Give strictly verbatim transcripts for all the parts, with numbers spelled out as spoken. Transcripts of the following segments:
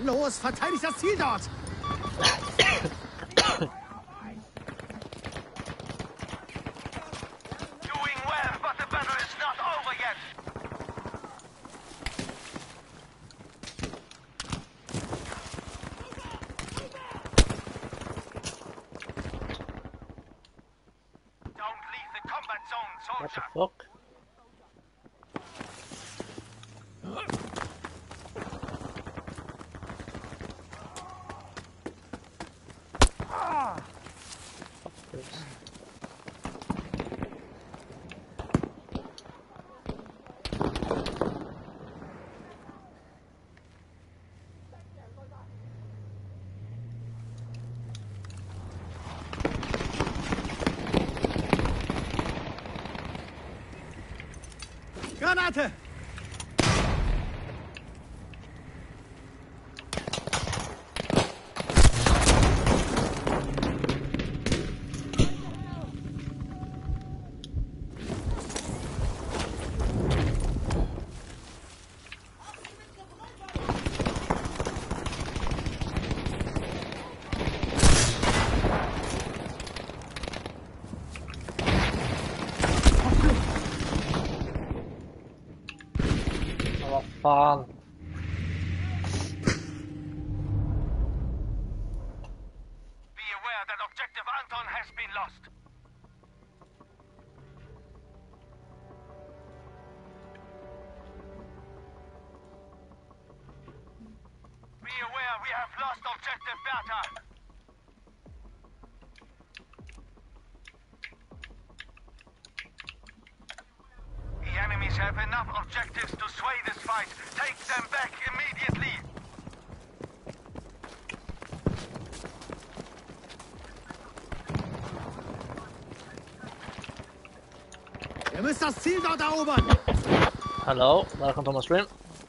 Los, verteidigt das Ziel dort! Doing well, but the battle is not over yet. Don't leave the combat zone, What the soldier. fuck? Granate! Fan. Be aware that objective Anton has been lost. Be aware we have lost objective Bertha. The enemies have enough objectives to sway this fight. Take them back immediately. Ihr müsst das Ziel dort erobern! Hello, welcome to my stream.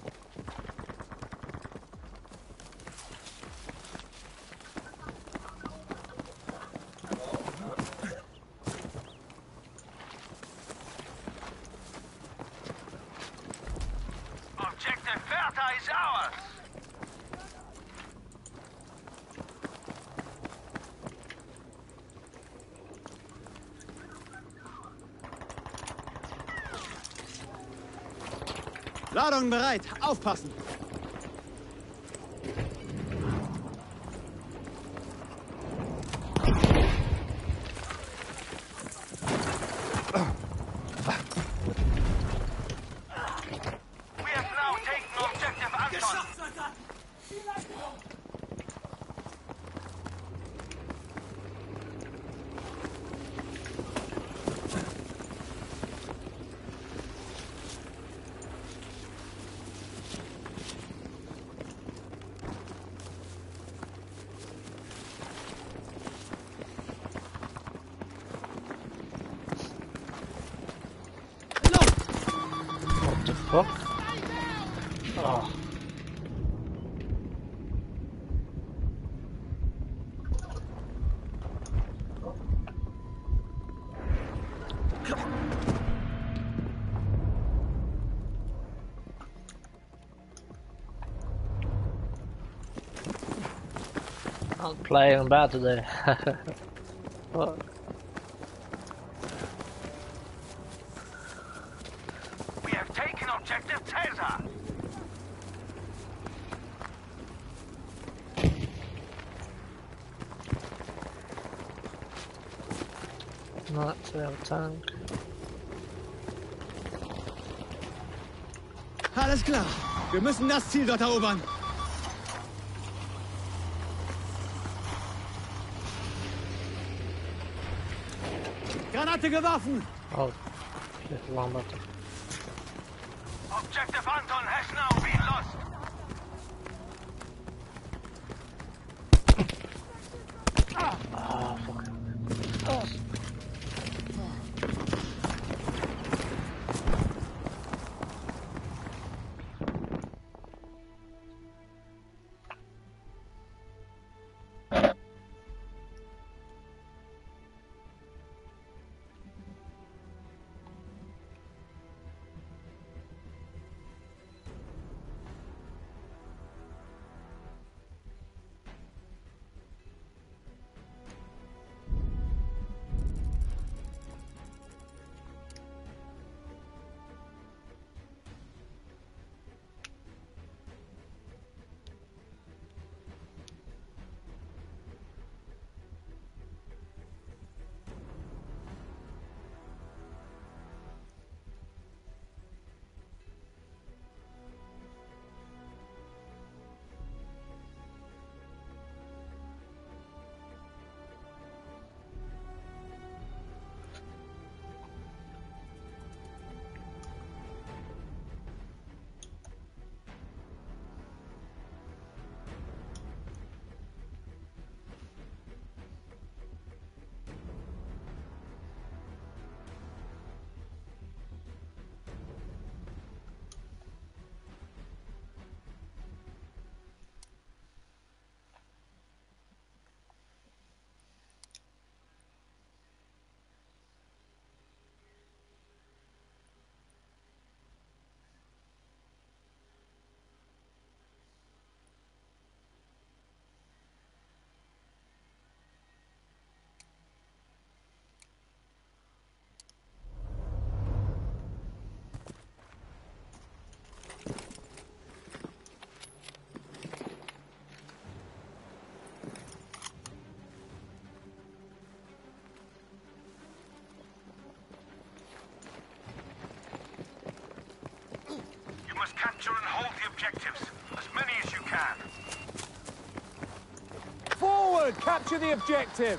Objective Bertha is ours. Ladung bereit, aufpassen! We have now taken objective Anton. What the fuck? Oh. I'm playing bad today. Fuck. We have taken objective Caesar. Not to have a tank. Alles klar, wir müssen das Ziel dort erobern! Granate geworfen! Oh, shit, wrong button. Objective Anton has now been lost. Ah, fuck. Oh. must capture and hold the objectives. As many as you can. Forward! Capture the objective!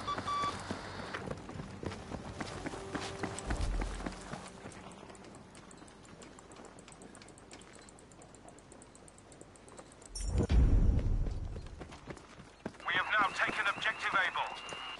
We have now taken objective Able.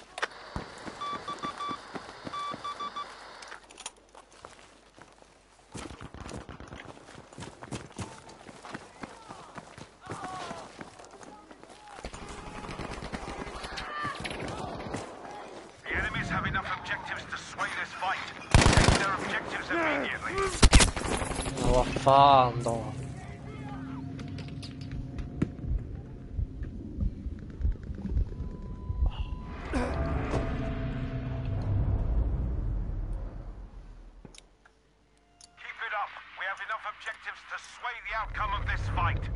Have enough objectives to sway this fight. Take their objectives immediately. Ja, vad fan då? Keep it up. We have enough objectives to sway the outcome of this fight.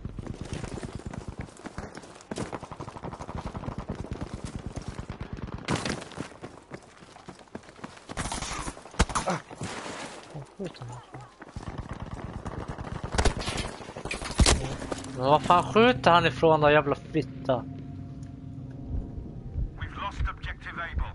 Men vad fan skjuter han ifrån då, jävla fitta? We've lost objective Able.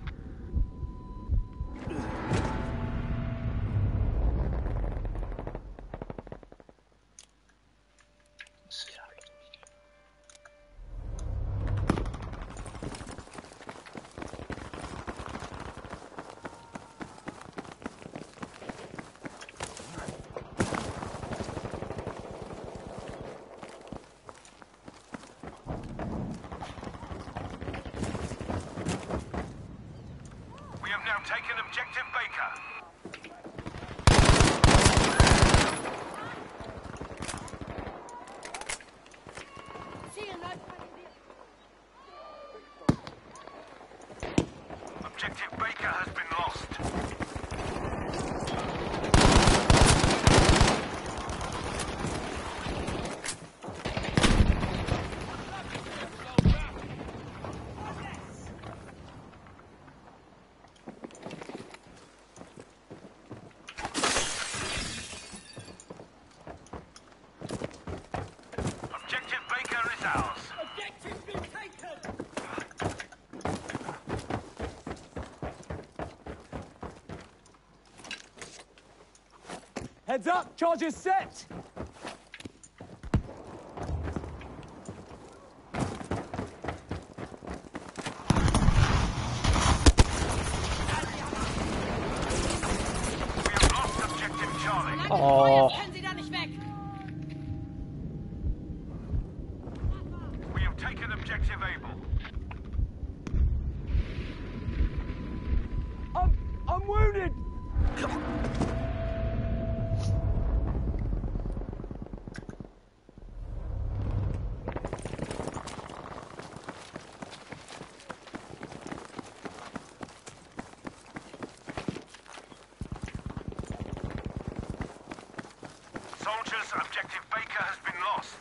Taken objective Baker. Objective Baker has been lost. Heads up! Charges set! We have lost objective Charlie. Oh. We have taken objective Able. I'm... I'm wounded! Soldiers, objective Baker has been lost.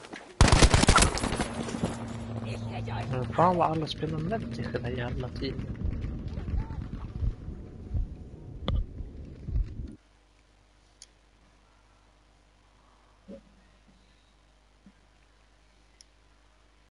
Men fan vad alla spelar med i den här jävla tiden.